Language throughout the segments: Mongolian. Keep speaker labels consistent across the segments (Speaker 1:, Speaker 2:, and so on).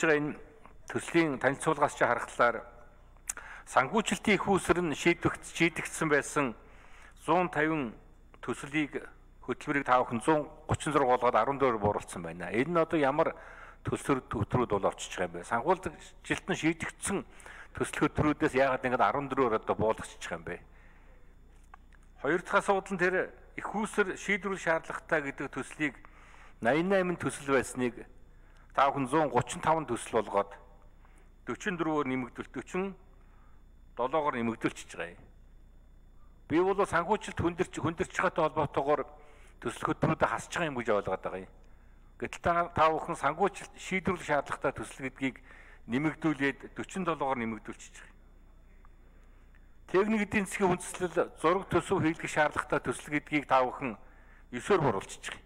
Speaker 1: байгаа энэ төслийн танилцуулгаас ч харахад санхүүжилтийн их үүсвэр нь шийдэгдсэн байсан 150 төслийг хөтөлбөрийг таавах 136 болгоод 14-оор бууруулсан байна. Энэ нь одоо ямар төсөл хөтөлбөрүүд бол орчиж байгаа юм бэ? Санхүүжилт нь шийдэгдсэн төсөл хөтөлбөрүүдээс яагаад ингэж 14-оор одоо буулгачихж байгаа юм бэ? Хоёр дахь асуудал нь тэр их үүсвэр шийдвэрлэх шаардлагатай гэдэг төслийг 88 төсөл байсныг таавах 135 төсөл болгоод 44-оор нэмэгдүүлт 47-оор нэмэгдүүлчихэж байгаа юм. Би бол санхүүжилт хүндэрч байгаатай холбоотойгоор төсөл хөтөлбөрүүдэд хасж байгаа юм гэж ойлгоод байгаа юм. Гэтэл та бүхэн санхүүжилт шийдвэрлэх шаардлагатай төсөл гэдгийг нэмэгдүүлээд 47-оор нэмэгдүүлчихэж байгаа. Техник эдийн засгийн хүндэслэл зураг төсөв хийлгэх шаардлагатай төсөл гэдгийг та бүхэн 9-оор боруулчихж байгаа.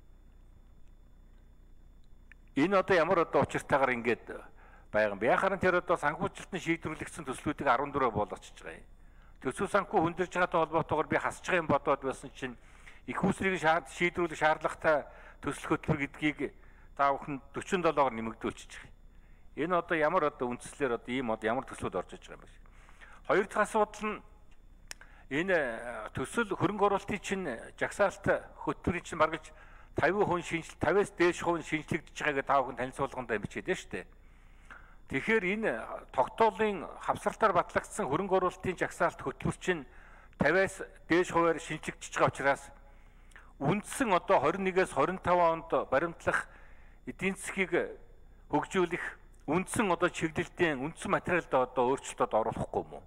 Speaker 1: Энэ одоо ямар одоо учиртайгаар ингэж байгаа юм бэ? Яхаар тэр одоо санхүүжилтний шийдвэрлэгдсэн төслүүдийг 14-оор болгочихж байгаа юм. Төсөв санхүү хүндэрж байгаатай холбоотойгоор би хасж байгаа юм бодоод байсан чинь их үүсвэрийг шийдвэрлэх шаардлагатай төсөл хөтөлбөр гэдгийг та бүхэн 47-оор нэмэгдүүлчихэж байгаа. Энэ одоо ямар одоо үндслээр одоо ийм одоо ямар төслүүд орж иж байгаа юм бэ? Хоёр дахь асуудал нь энэ төсөл хөрөнгө оруулалтын чинь жагсаалт хөтөлбөрийн чинь бараг 50-аас дээш хувь шинжлэгдэж байгааг та бүхэн танилцуулганд бичээд байна шүү дээ. Тэгэхээр энэ тогтоолын хавсралтаар батлагдсан хөрөнгө оруулалтын жагсаалт хөтөлбөр чинь 50-аас дээш хувиар шинжлэгдэж байгаа учраас үндсэн одоо 21-ээс 25 онд баримтлах эдийн засгийг хөгжүүлэх үндсэн одоо чиглэлтийн үндсэн материалд одоо өөрчлөлтөд оруулахгүй юм уу?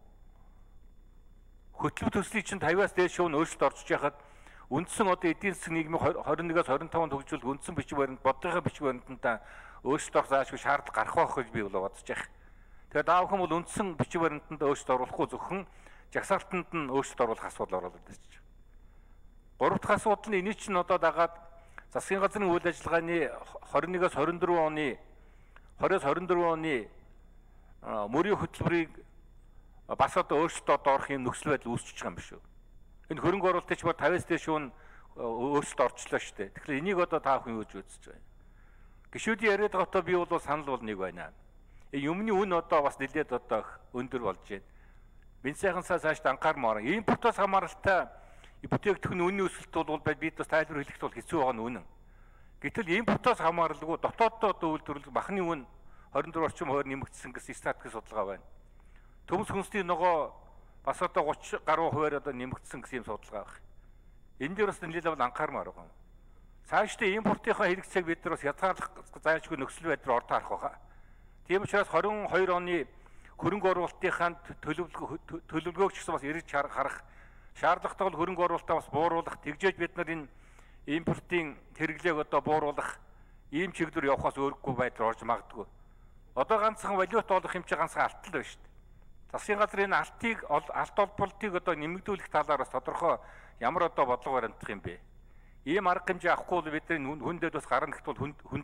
Speaker 1: Хөтөлбөр төслийг чинь 50-аас дээш хувь өөрчлөлт орж байхад үндсэн одоо эдийн засгийн нийгмийн 21-аас 25-нд хөгжүүлэх үндсэн бичиг баримт бодлогын бичиг баримтанд өөрчлөлт орох заашгүй шаардлага гарах байх гэж би бол бодож байгаа. Тэгээд даавхан бол үндсэн бичиг баримтанд өөрчлөлт оруулахгүй зөвхөн жагсаалтанд нь өөрчлөлт оруулах асуудал оролцож байна. Гурав дахь асуудал нь эний чинь одоо дагаад засгийн газрын үйл ажиллагааны 21-аас 24 оны 20-аас 24 оны мөрийн хөтөлбөрийг бас одоо өөрчлөлтөд орох юм нөхцөл байдал үүсчихэж байгаа юм биш үү? Энэ хөрөнгө оруулалтын ч 50-аас дээш хүн өөрчлөлт орчлоо шүү дээ. Тэгэхээр энийг одоо та бүхэн юу гэж үзэж байна? Гишүүдийн яриад байгаатай би бол санал бол нэг байна. Юмны үн одоо бас нэлээд одоо өндөр болж байна. Бензинханасаа цааш анхаармаар. Импортоос хамааралтай бүтээгдэхүүн үнийн өсөлт бол бид бас тайлбар хэлэхэд бол хэцүү байгаа нь үнэн. Гэтэл импортоос хамааралгүй дотооддоо одоо үйлдвэрлэх махны үн 24 орчим хувиар нэмэгдсэн гэсэн статистик судалгаа байна. Төмс хүнсний ногоо бас одоо 30 гаруй хувиар одоо нэмэгдсэн гэсэн юм судалгаа байна. Энэ дээр бас нэлээд бол анхаармаар байгаа юм. Цаашдаа импортынхаа хэрэгцээг бид нар бас ятгаалах заашгүй нөхцөл байдлаар ордоо харах байгаа. Тийм учраас 22 оны хөрөнгө оруулалтынхаа төлөвлөгөөг ч гэсэн бас эргэж харах шаардлагатай бол хөрөнгө оруулалтаа бас бууруулах тэгжээж бид нар энэ импортын хэрэглээг одоо бууруулах ийм чиглэлээр явахаас өөрөхгүй байдлаар орж магадгүй. Одоо ганцхан валют олох юм чи ганцхан алтал байна шүү дээ. Засгийн газар энэ алт олболтыг одоо нэмэгдүүлэх талаар бас тодорхой ямар одоо бодлого баримтах юм бэ? Ийм арга хэмжээ авахгүй бол бидний хүндээд бас гарна гэхт бол хүнд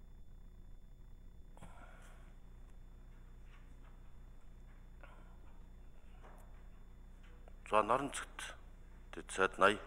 Speaker 2: За норон цогт дэцэд 80.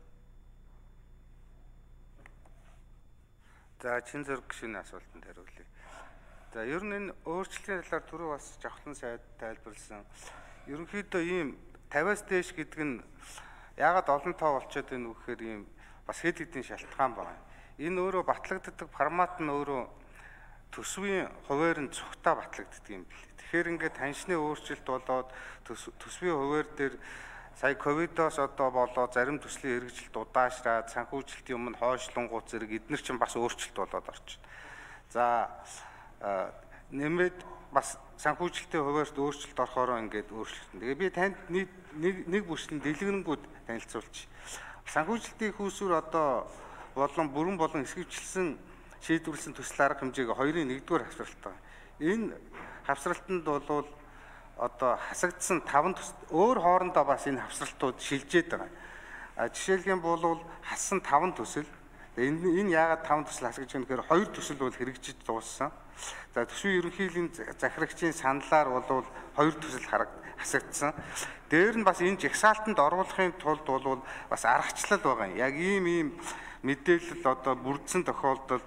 Speaker 3: За чин зэрэг гişүний асуултанд хариулъя. За ер нь энэ өөрчлөлтийн талаар түрүү бас жавхлан сайд тайлбарласан. Ерөнхийдөө ийм 50-аас дээш гэдэг нь яагаад олон тоо болчиход байна вэ гэхээр ийм бас хэд хэдийн шалтгаан байна. Энэ өөрөө батлагддаг формат нь өөрөө төсвийн хуваар нь цогтаа батлагддаг юм бэл. Тэгэхээр ингээд таньшны өөрчлөлт болоод төсвийн хуваар дээр сая ковидоос одоо болоод зарим төслийн хэрэгжилт удаашраад санхүүжилтийн өмнө хойшлонгууд зэрэг эдгээр чинь бас өөрчлөлт болоод орчихно. За нэмээд бас санхүүжилтийн хуваарт өөрчлөлт орохоор ингээд өөрчлөлтөн. Тэгээ би танд нэг бүслийн дэлгэрэнгүй танилцуулчих. Санхүүжилтийн их үүсвэр одоо бүрэн болон эсгэвчлсэн шийдвэрлсэн төсөл арга хэмжээг 2-ын 1-р хавсралт байна. Энэ хавсралтанд бол одоо хасагдсан 5 төсөл өөр хоорондоо бас энэ хавсралтууд шилжээд байгаа. Жишээлх юм бол хассан 5 төсөл. Энэ яагаад 5 төсөл хасагдж байгаа нөхөр 2 төсөл бол хэрэгжиж дууссан. За төсвийн ерөнхийлөгчийн захирагчийн саналаар бол 2 төсөл хасагдсан. Дээр нь бас энэ жагсаалтанд оруулахын тулд бол бас аргачлал байгаа юм. Яг ийм мэдээлэл одоо бүрдсэн тохиолдолд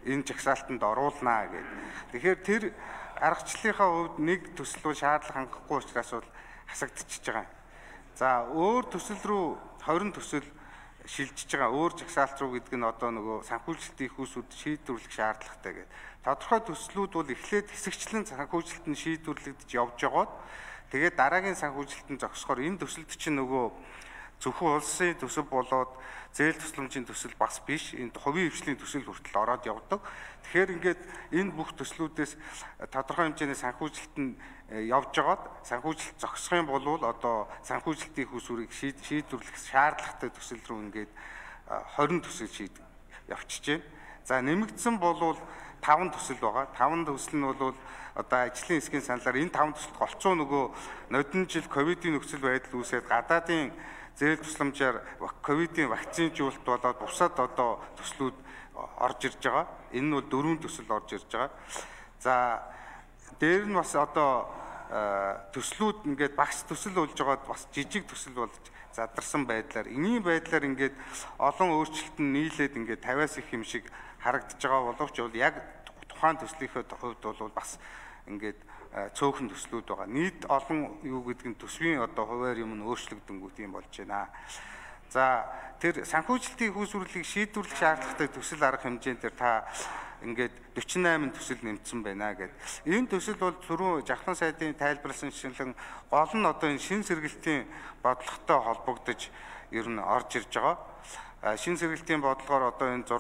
Speaker 3: энэ жагсаалтанд оруулнаа гэдэг. Тэгэхээр тэр аргачлалынхаа хувьд нэг төсөл бол шаардлага хангахгүй учраас бол хасагдчихж байгаа. За өөр төсөл рүү 20 төсөл шилжиж байгаа. Өөр жагсаалт руу гэдэг нь одоо нөгөө санхүүжилтийн их усуд шийдвэрлэх шаардлагатай гэдэг. Тодорхой төслүүд бол эхлээд хэсэгчлэн санхүүжилт нь шийдвэрлэгдэж явж байгаад тэгээд дараагийн санхүүжилтөнд зогсохоор энэ төсөлд чинь нөгөө зөвхөн улсын төсөв болоод зээл тусламжийн төсөл бас биш, энэ хувийн хвшлийн төсөл хүртэл ороод явдаг. Тэгэхээр ингээд энэ бүх төслүүдээс тодорхой хэмжээний санхүүжилт нь явж байгаад санхүүжилт зогсох юм бол одоо санхүүжилтийн их усурыг шийдвэрлэх шаардлагатай төсөл рүү ингээд 20 төсөл явчихж байна. За нэмэгдсэн болвол 5 төсөл байгаа. 5 төсөл нь бол одоо ажлын хэсгийн саналаар энэ 5 төсөлд голцоо нөгөө нодон жил ковидын нөхцөл байдал үүсээд гадаадын зээл тусламжаар ковидын вакцинжуулалт болоод бусад одоо төслүүд орж ирж байгаа. Энэ нь бол 4 төсөл орж ирж байгаа. За дээр нь бас одоо төслүүд ингээд багц төсөл болж байгаад бас жижиг төсөл болж задарсан байдлаар энгийн байдлаар ингээд олон өөрчлөлт нь нийлээд ингээд 50-аас их юм шиг харагдаж байгаа боловч бол яг тухайн төслийнхөө хувьд бол бас ингээд цөөхөн төслүүд байгаа. Нийт олон юу гэдэг нь төсвийн одоо хуваар юм нь өөрчлөгдөнгүүт юм болж байна. За тэр санхүүжилтийн их усурлыг шийдвэрлэх шаардлагатай төсөл арга хэмжээнд дээр та ингээд 48 төсөл нэмсэн байна гэд. Энэ төсөл бол түрүү Жавхлан сайдын тайлбарласан жишээлэн гол нь одоо энэ шин сэргэлтийн бодлоготой холбогдож ер нь орж ирж байгаа. Шин сэргэлтийн бодлогоор одоо энэ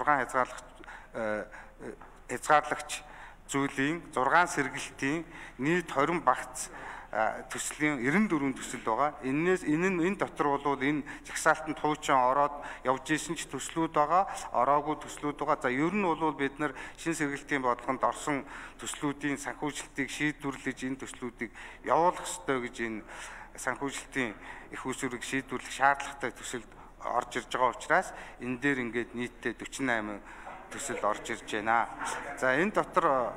Speaker 3: 6 хязгаарлагч зүйлийн 6 сэргэлтийн нийт 20 багц төслийн 94 төсөл байгаа. Энэ дотор бол энэ жагсаалтанд хуучин ороод явж исэн ч төслүүд байгаа, ороогүй төслүүд байгаа. За ер нь бол бид нар шин сэргэлтийн бодлогонд орсон төслүүдийн санхүүжилтийг шийдвэрлэж энэ төслүүдийг явуулах ёстой гэж энэ санхүүжилтийн их усурыг шийдвэрлэх шаардлагатай төсөлд орж ирж байгаа учраас энэ дээр ингээд нийтдээ 48 төсөл орж ирж байна. За энэ дотор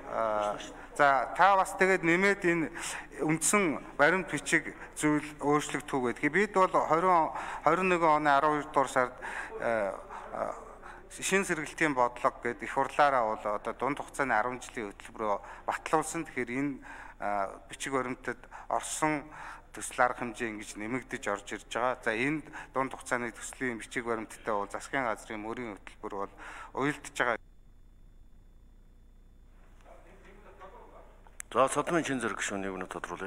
Speaker 3: за та бас тэгээд нэмээд энэ үндсэн баримт бичиг зүйл өөрчлөгдөх үү гэдэг. Бид бол 21 оны 12 дугаар сард шин сэргэлтийн бодлого гэдэг их хурлаараа бол одоо дунд хугацааны 10 жилийн хөтөлбөрөөр батлуулсан. Тэгэхээр энэ бичиг баримтад орсон төсөл арга хэмжээ ингэж нэмэгдэж орж ирж байгаа. За энд дунд хугацааны төслийн бичиг баримттай бол засгийн газрын мөрийн хөтөлбөр бол уялдж байгаа.
Speaker 2: За содмын шин зэрэг гишүүнийг өнө тодруулъя.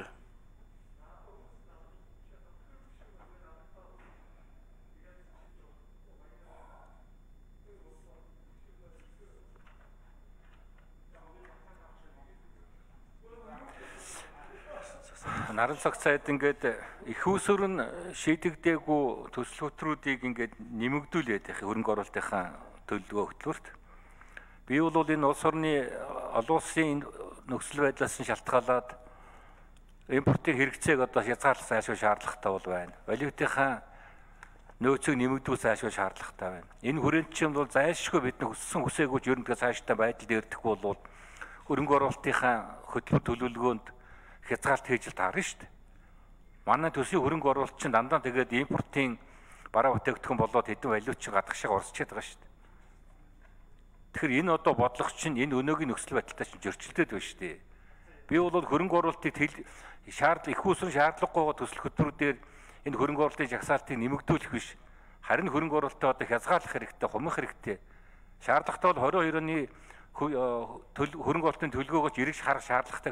Speaker 1: Наран цагт сайд ингээд их усүр нь шийдэгдээгүй төсөл хөтрүүдийг ингээд нэмэгдүүлээд их хөрөнгө оруулалтынхаа төлөвлөгөө хөтөлбөрт. Би бол энэ улс орны олон улсын нөхцөл байдлаас нь шалтгаалаад импортын хэрэгцээг одоо хязгаарлах зайлшгүй шаардлагатай бол байна. Валютынхаа нөөцийг нэмэгдүүлэх зайлшгүй шаардлагатай байна. Энэ хүрээнд чинь бол зайлшгүй бид нар хүссэн хүсээгүй ч ерөнхийдөө цаашдаа байдалд эрдэхгүй бол хөрөнгө оруулалтынхаа хөтөлбөр төлөвлөгөөнд хязгаалт хийж таарна шүү дээ. Манай төсвийн хөрөнгө оруулалт чинь дандаа тэгээд импортын бараа бүтээгдэхүүн болоод хэдэн валют гадагшаа орсчихэд байгаа шүү дээ. Тэгэхээр энэ одоо бодлого чинь энэ өнөөгийн нөхцөл байдалтай чинь зөрчилдөд байна шүү дээ. Би бол хөрөнгө оруулалтыг их усрын шаардлагагүйгаа төсөл хөтөлбөрүүдээр энэ хөрөнгө оруулалтын жагсаалтыг нэмэгдүүлэх биш. Харин хөрөнгө оруулалтаа одоо хязгаарлах хэрэгтэй, хумах хэрэгтэй. Шаардлагатай бол 22 оны хөрөнгө оруулалтын төлөвлөгөөгөөч эргэж харах шаардлагатай.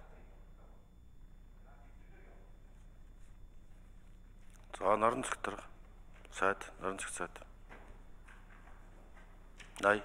Speaker 2: За наран цагт сайд, наран цагт сайд. Дай.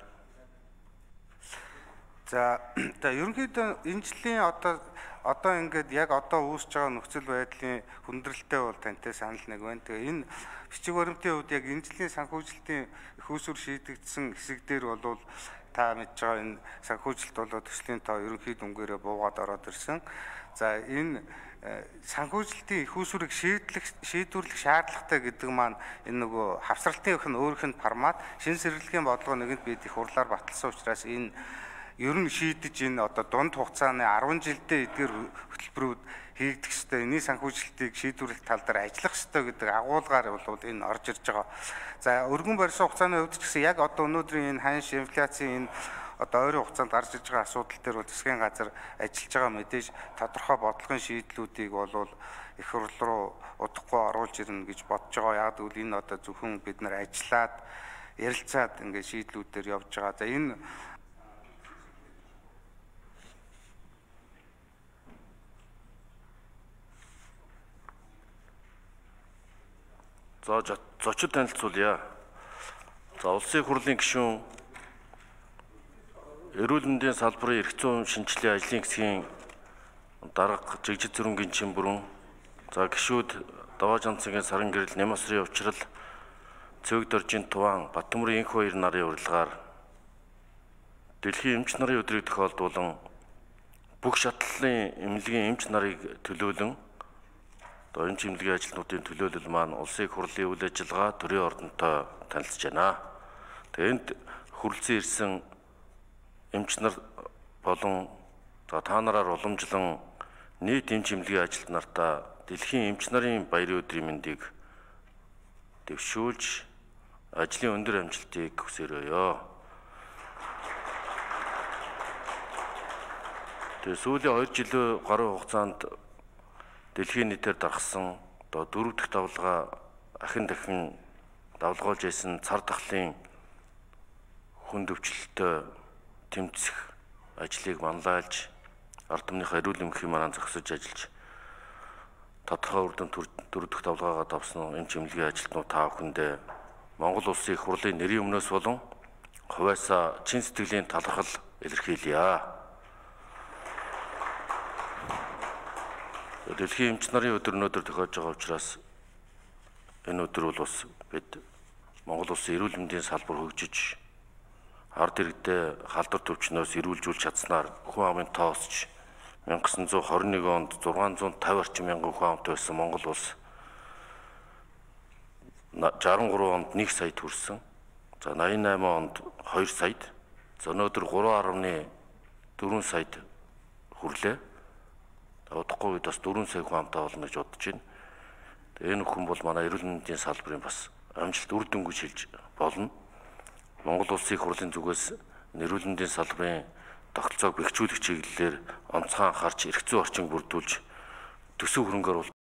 Speaker 3: За ерөнхийдөө энэ жилийн одоо ингээд яг одоо үүсэж байгаа нөхцөл байдлын хүндрэлтэй бол тантай санал нэг байна. Тэгээ энэ бичиг баримтын хувьд яг энэ жилийн санхүүжилтийн их усүр шийдэгдсэн хэсэг дээр бол та мэдж байгаа энэ санхүүжилт болоод төслийн тоо ерөнхий дүнгээрээ буугаад ороод ирсэн. За энэ санхүүжилтийн их усүрийг шийдвэрлэх шаардлагатай гэдэг маань энэ нөгөө хавсралтын өөрийнх нь формат шин сэргэлгийн бодлого нэгэнд бид их хурлаар баталсан учраас энэ ер нь шийдэж энэ одоо дунд хугацааны 10 жилдээ эдгээр хөтөлбөрүүд хийгдэх ёстой. Энийн санхүүжилтийг шийдвэрлэх тал дээр ажиллах ёстой гэдэг агуулгаар бол энэ орж ирж байгаа. За өргөн барьсан хугацааны хувьд ч гэсэн яг одоо өнөөдрийн энэ ханш инфляцийн энэ одоо ойрын хугацаанд гарч иж байгаа асуудал дээр бол засгийн газар ажиллаж байгаа мэдээж тодорхой бодлогын шийдлүүдийг бол их хурл руу удахгүй оруулж ирнэ гэж бодож байгаа. Яг гэвэл энэ одоо зөвхөн бид нар ажиллаад ярилцаад ингээд шийдлүүдээр явж байгаа. За энэ
Speaker 2: За зочид танилцуулъя. За улсын хурлын гишүүн эрүүл мэндийн салбарын эрх зүйн шинжилгээ ажлын хэсгийн дарга Жигжид Зүрэнгийн Чимбүрэн, за гишүүд Даваа Жанцгийн Саран гэрэл Нямасрын Учрал, Цэвэг Доржийн Туваан, Баттөмрийн Энх баяр нарын урилгаар Дэлхийн эмч нарын өдрийг тохиолдуулан бүх шатлалын эмнэлгийн эмч нарыг төлөөлөн эмч эмнэлгийн ажилтнуудын төлөөлөл маань улсын их хурлын үйл ажиллагаа төрийн ордонтой танилцж байна. Тэгээд энд хүрэлцэн ирсэн эмч нар болон та нараар уламжлан нийт эмч эмнэлгийн ажилт нартаа Дэлхийн эмч нарын баярын өдрийн мэндийг дэвшүүлж ажлын өндөр амжилтыг хүсээрөөё. Тэгээд сүүлийн 2 жилийн гаруй хугацаанд дэлхийн нийтээр даргасан 4 дахь давлгаа дахин давлгаулж байсан цар тахлын хүнд өвчлөлтөд тэмцэх ажлыг манлайлж ард түмнийхээ эрүүл мэндийн маань зохисож ажиллаж тодорхой үр дүнд 4 дахь давлгаагаа давсан эмч эмнэлгийн ажилтнууд та бүхэндээ Монгол Улсын их хурлын нэрийн өмнөөс болон хувьяасаа чин сэтгэлийн талархал илэрхийлье. Дэлхийн эмч нарын өдөр өнөөдөр тохиолж байгаа учраас энэ өдөр бол бас бид Монгол Улсын эрүүл мэндийн салбар хөгжиж ард иргэдээ халдвар төвчнөөс эрүүлжүүлж чадсанаар хүн амын тоо өсч 1921 онд 650 орчим мянган хүн амтай байсан Монгол улс 63 онд 1 сая хүрсэн. За 88 онд 2 саяд. За өнөөдөр 3.4 саяд хүрлээ. Удахгүй үед бас 4 сая хүн амтай болно гэж бодож байна. Тэгээ энэ хүн бол манай эрүүл мэндийн салбарын бас амжилт үр дүн гэж хэлж болно. Монгол Улсын их хурлын зүгээс эрүүл мэндийн салбарын тогтолцоог бэхжүүлэх чиглэлээр онцгой анхаарч эрх зүйн орчинг бүрдүүлж төсөв хөрөнгөөр